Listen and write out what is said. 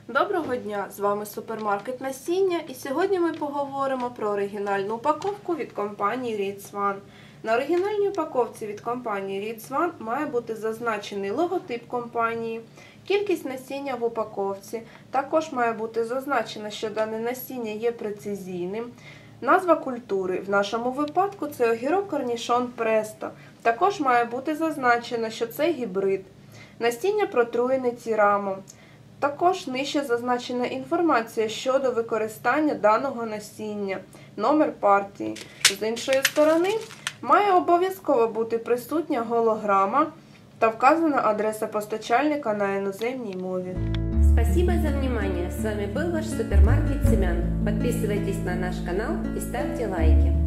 Доброго дня! З вами супермаркет насіння, і сьогодні ми поговоримо про оригінальну упаковку від компанії Reeds One. На оригінальній упаковці від компанії Reeds One має бути зазначений логотип компанії, кількість насіння в упаковці, також має бути зазначено, що дане насіння є прецизійним, назва культури, в нашому випадку це огірок корнішон престо, також має бути зазначено, що це гібрид, насіння протруєне тірамом. Також нижче зазначена інформація щодо використання даного насіння, номер партії. З іншої сторони, має обов'язково бути присутня голограма та вказана адреса постачальника на іноземній мові. Спасибо за внимание. С вами был ваш супермаркет Семян. Подписывайтесь на наш канал и ставьте лайки.